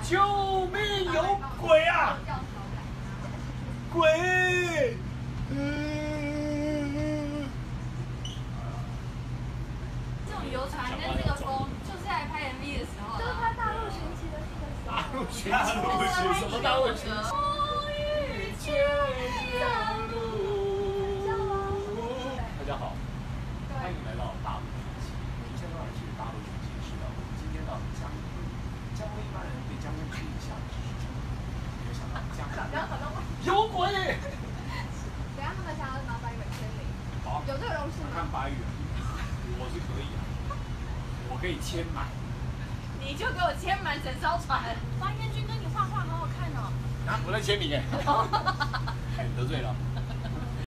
救命！有鬼啊！鬼！ 这种游船跟这个风，就是在拍 MV 的时候， 就是拍大陆寻奇的那个时候。 大陆寻奇？什么大陆寻奇？大家好，欢迎来到大陆寻奇。您现在是大陆寻奇时的，我们今天到江阴。江威一般人对江阴的印象只是这个，没有想到江阴有鬼！ 等下他们想要拿白尾签名， 好， 有这个荣幸吗？ 看白羽，我是可以啊，我可以签满。 你就给我签满整艘船。方彦君跟你画画好好看哦。 啊，我在签名哎，得罪了。